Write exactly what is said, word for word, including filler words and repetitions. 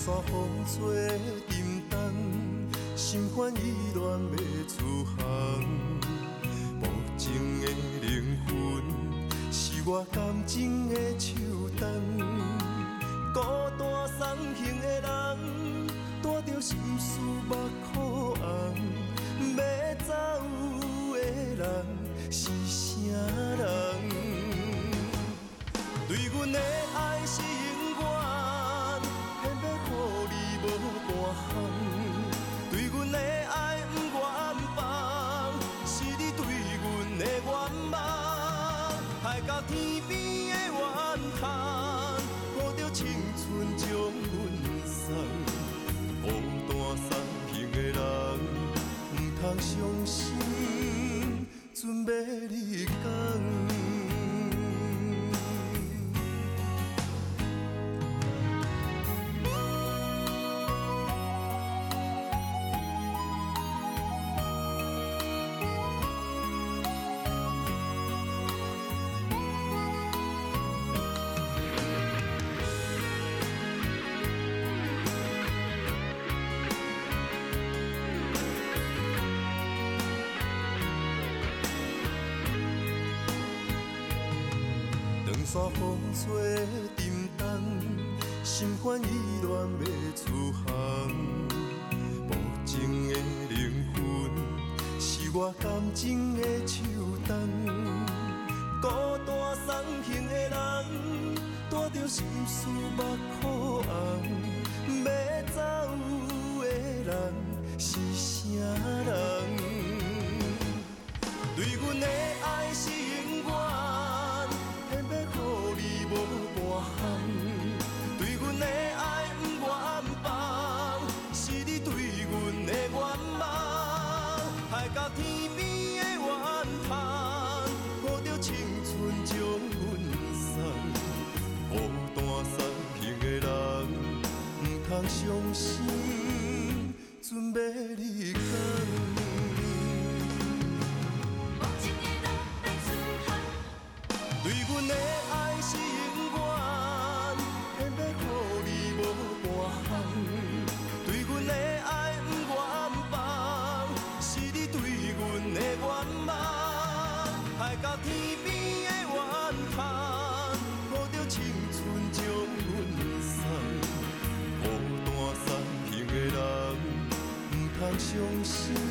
山风吹沉重，心烦意乱要出航。无情的灵魂，是我感情的树洞。孤单送行的人，带着心事目眶红。要走的人是啥人？对阮的爱是永远，偏要予你无半项。对阮的爱不愿放，是你对阮的愿望。海到天边的怨叹，抱着青春将阮送。孤单送行的人，不通伤心，准要你讲。山风吹沉重，心烦意乱要出航。无情的灵魂，是我感情的树洞。孤单送行的人，带着心事目眶红。要走的人是啥人？对阮的爱是永远，偏要予你无半项。对阮的爱不愿放，是你对阮的愿望。海到天边的怨叹，抱着青春将阮送。孤单送行的人，不通伤心，准要你讲。对阮的爱是永远，偏要予你无半项。对阮的爱不愿放，是你对阮的愿望。海到天边的怨叹，抱着青春将阮送。孤单送行的人，不通伤心。